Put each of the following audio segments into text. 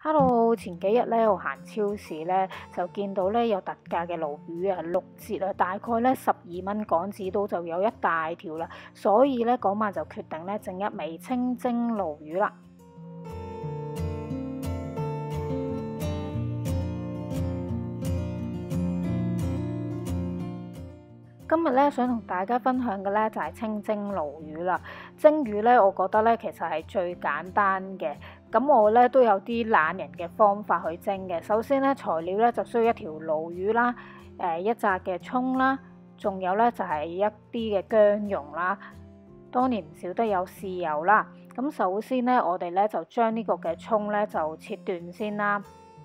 Hello，前幾日咧我行超市咧就見到咧有特價嘅鱸魚啊，6折啊，大概咧12蚊港紙到就有一大條啦，所以咧嗰晚就決定咧整一味清蒸鱸魚啦。今日咧想同大家分享嘅咧就係清蒸鱸魚啦。蒸魚咧，我覺得咧其實係最簡單嘅。咁我咧都有啲懶人嘅方法去蒸嘅。首先咧，材料咧就需要一條鱸魚啦，一紮嘅葱啦，仲有咧就係一啲嘅薑蓉啦。當然唔少得有豉油啦。咁首先咧，我哋咧就將呢個嘅葱咧就切斷先啦。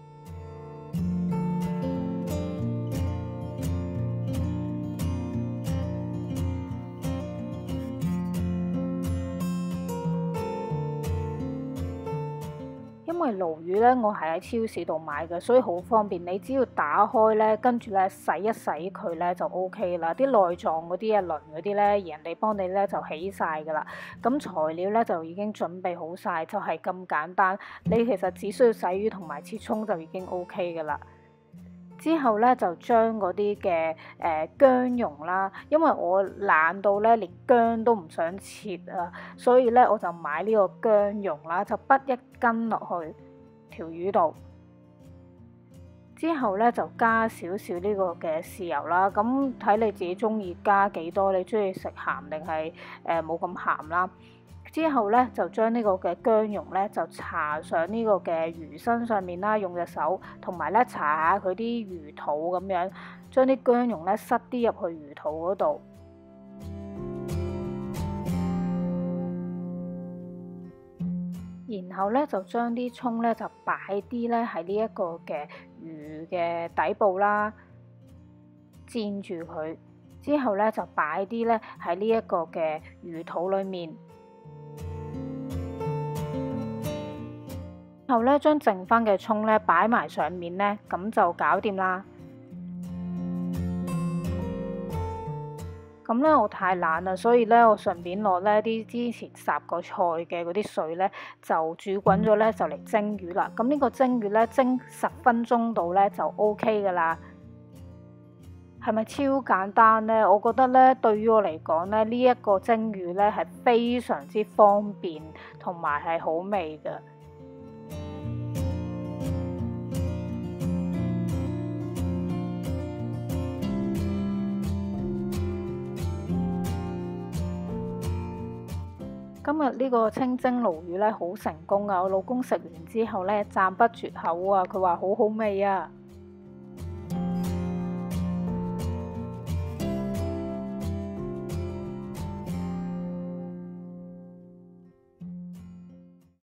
因為鱸魚咧，我係喺超市度買嘅，所以好方便。你只要打開咧，跟住咧洗一洗佢咧就 OK 啦。啲內臟嗰啲啊、鱗嗰啲咧，人哋幫你咧就起晒㗎啦。咁材料咧就已經準備好晒，就係咁簡單。你其實只需要洗魚同埋切葱就已經 OK 㗎啦。之後咧就將嗰啲嘅薑蓉啦，因為我懶到咧連薑都唔想切啊，所以咧我就買呢個薑蓉啦，就滗一斤落去條魚度。之後咧就加少少呢個嘅豉油啦，咁睇你自己中意加幾多，你中意食鹹定係冇咁鹹啦。之後咧就將呢個嘅薑蓉咧就搽上呢個嘅魚身上面啦，用隻手同埋咧搽下佢啲魚肚咁樣，將啲薑蓉咧塞啲入去魚肚嗰度。然後咧就將啲葱咧就擺啲咧喺呢一個嘅魚嘅底部啦，煎住佢。之後咧就擺啲咧喺呢一個嘅魚肚裡面。然後咧，將剩翻嘅葱咧擺埋上面咧，咁就搞掂啦。咁咧，我太懶啦，所以咧，我順便攞咧啲之前烚過菜嘅嗰啲水咧，就煮滾咗咧，就嚟蒸魚啦。咁呢個蒸魚咧，蒸10分鐘度咧就 OK 噶啦。係咪超簡單咧？我覺得咧，對於我嚟講咧，呢一個蒸魚咧係非常之方便，同埋係好味嘅。今日呢個清蒸鱸魚咧好成功啊！我老公食完之後咧讚不絕口啊，佢話好好味啊！